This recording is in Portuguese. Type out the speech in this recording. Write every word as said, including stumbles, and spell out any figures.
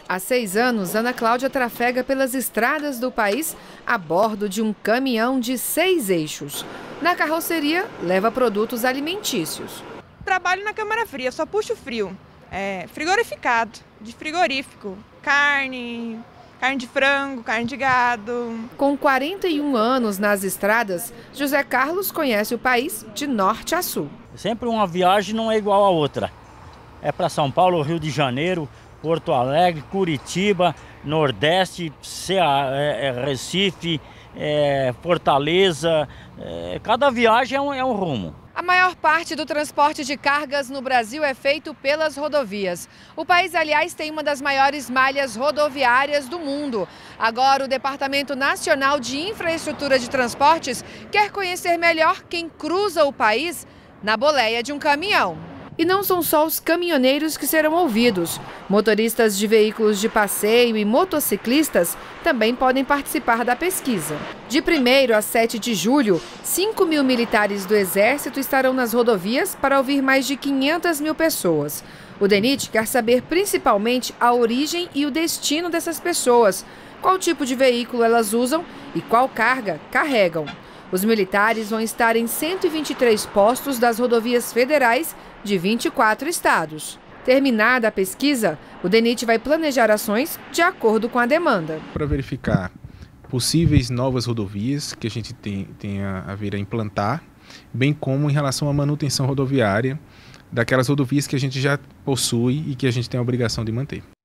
Há seis anos, Ana Cláudia trafega pelas estradas do país a bordo de um caminhão de seis eixos. Na carroceria, leva produtos alimentícios. Trabalho na câmara fria, só puxo frio. É, frigorificado, de frigorífico, carne, carne de frango, carne de gado. Com quarenta e um anos nas estradas, José Carlos conhece o país de norte a sul. Sempre uma viagem não é igual a outra. É para São Paulo, Rio de Janeiro, Porto Alegre, Curitiba, Nordeste, Recife, é, Fortaleza. É, cada viagem é um, é um rumo. A maior parte do transporte de cargas no Brasil é feito pelas rodovias. O país, aliás, tem uma das maiores malhas rodoviárias do mundo. Agora, o Departamento Nacional de Infraestrutura de Transportes quer conhecer melhor quem cruza o país na boleia de um caminhão. E não são só os caminhoneiros que serão ouvidos. Motoristas de veículos de passeio e motociclistas também podem participar da pesquisa. De primeiro a sete de julho, cinco mil militares do Exército estarão nas rodovias para ouvir mais de quinhentas mil pessoas. O DENIT quer saber principalmente a origem e o destino dessas pessoas, qual tipo de veículo elas usam e qual carga carregam. Os militares vão estar em cento e vinte e três postos das rodovias federais de vinte e quatro estados. Terminada a pesquisa, o DENIT vai planejar ações de acordo com a demanda. Para verificar possíveis novas rodovias que a gente tem, tenha a vir a implantar, bem como em relação à manutenção rodoviária daquelas rodovias que a gente já possui e que a gente tem a obrigação de manter.